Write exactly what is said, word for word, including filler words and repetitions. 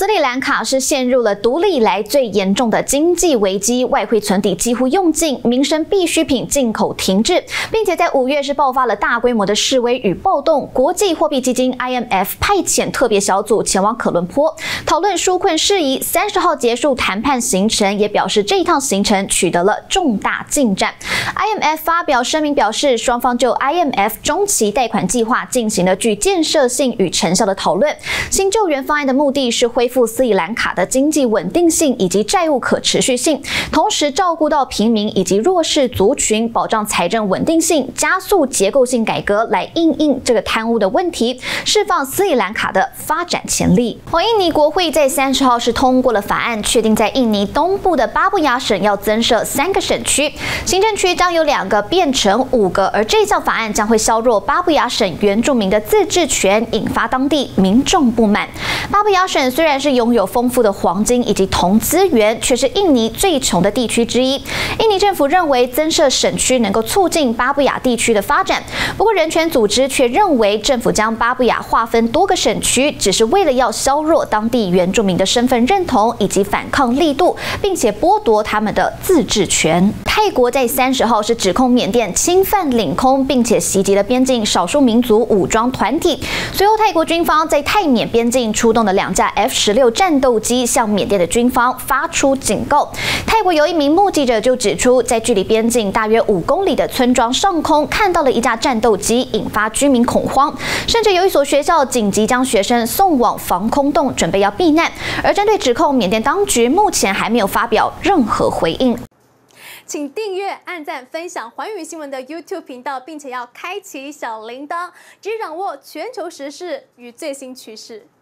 斯里兰卡是陷入了独立以来最严重的经济危机，外汇存底几乎用尽，民生必需品进口停滞，并且在五月是爆发了大规模的示威与暴动。国际货币基金 I M F 派遣特别小组前往可伦坡讨论纾困事宜，三十号结束谈判行程，也表示这一趟行程取得了重大进展。I M F 发表声明表示，双方就 I M F 中期贷款计划进行了具建设性与成效的讨论。新救援方案的目的是恢复斯里兰卡的经济稳定性以及债务可持续性，同时照顾到平民以及弱势族群，保障财政稳定性，加速结构性改革，来因应这个贪污的问题，释放斯里兰卡的发展潜力。而印尼国会在三十号是通过了法案，确定在印尼东部的巴布亚省要增设三个省区，行政区将由两个变成五个，而这项法案将会削弱巴布亚省原住民的自治权，引发当地民众不满。巴布亚省虽然是拥有丰富的黄金以及铜资源，却是印尼最穷的地区之一。印尼政府认为增设省区能够促进巴布亚地区的发展，不过人权组织却认为政府将巴布亚划分多个省区，只是为了要削弱当地原住民的身份认同以及反抗力度，并且剥夺他们的自治权。泰国在三十号是指控缅甸侵犯领空，并且袭击了边境少数民族武装团体。随后，泰国军方在泰缅边境出动了两架 F 十六战斗机，向缅甸的军方发出警告。泰国有一名目击者就指出，在距离边境大约五公里的村庄上空看到了一架战斗机，引发居民恐慌，甚至有一所学校紧急将学生送往防空洞，准备要避难。而针对指控，缅甸当局目前还没有发表任何回应。 请订阅、按赞、分享寰宇新闻的 YouTube 频道，并且要开启小铃铛，直接掌握全球时事与最新趋势。